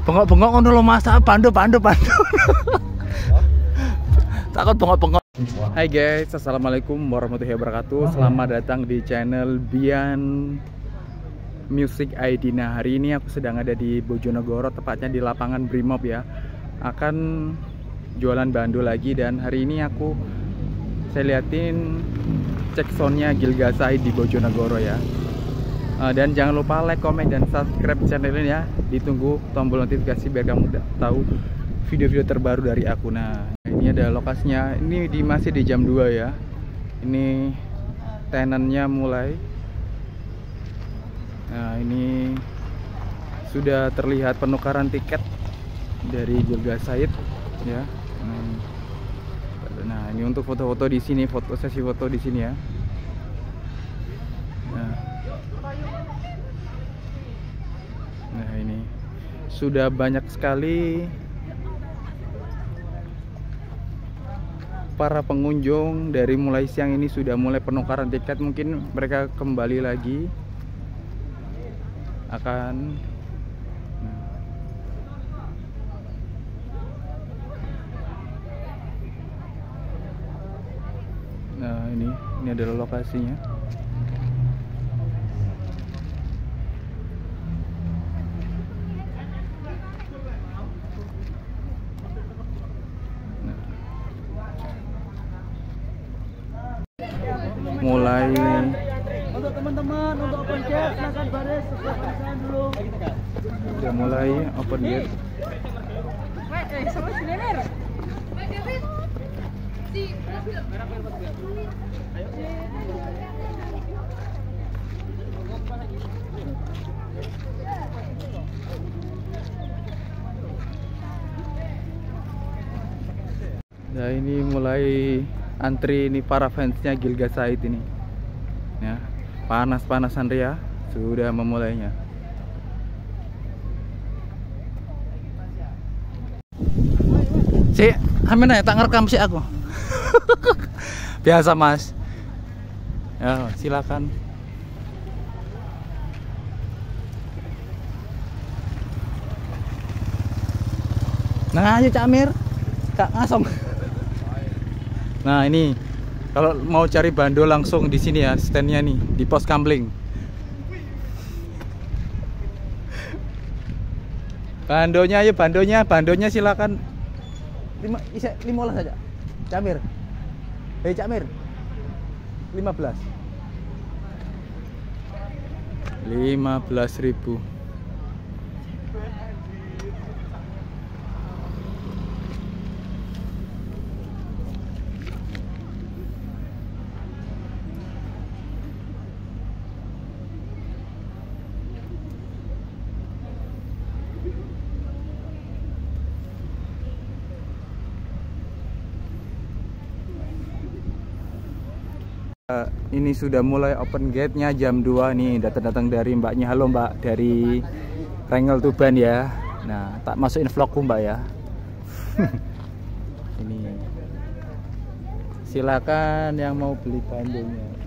Bengok-bengok ngono lho Mas, pandu. Takut bengok-bengok. Hai guys, assalamualaikum warahmatullahi wabarakatuh. Selamat datang di channel Bian Music ID. Nah, hari ini aku sedang ada di Bojonegoro, tepatnya di lapangan Brimob ya. Akan jualan bando lagi, dan hari ini saya liatin cek soundnya Gilga Said di Bojonegoro ya. Dan jangan lupa like, comment, dan subscribe channel ini ya. Ditunggu tombol notifikasi biar kamu tahu video-video terbaru dari aku. Nah, ini ada lokasinya. Ini masih di jam 2 ya. Ini tenannya mulai. Nah, ini sudah terlihat penukaran tiket dari Gilga Said ya. Nah, ini untuk foto-foto di sini, sesi foto di sini ya. Nah, ini sudah banyak sekali para pengunjung. Dari mulai siang ini sudah mulai penukaran tiket. Mungkin mereka kembali lagi akan nah ini adalah lokasinya. Mulai untuk teman-teman untuk open gate silakan baris sesuai dulu. udah mulai open gate. Nah, ini mulai antri ini para fansnya Gilga Said ini ya. Panas-panasan ria sudah memulainya. Si amin ya, tak ngerekam sih aku. Biasa Mas ya, silakan. Nah ayo Cak Amir, Kak Ngasong. Nah, ini kalau mau cari bando langsung di sini ya, standnya nih di Pos Kamling. Bandonya ayo, bandonya silakan. 15 saja. Camir. Hei Camir. 15. 15.000. Ini sudah mulai open gate-nya jam 2 nih. Datang dari Mbaknya. Halo Mbak, dari Rengel Tuban ya. Nah, tak masukin vlogku Mbak ya. Ini silakan yang mau beli bandonya.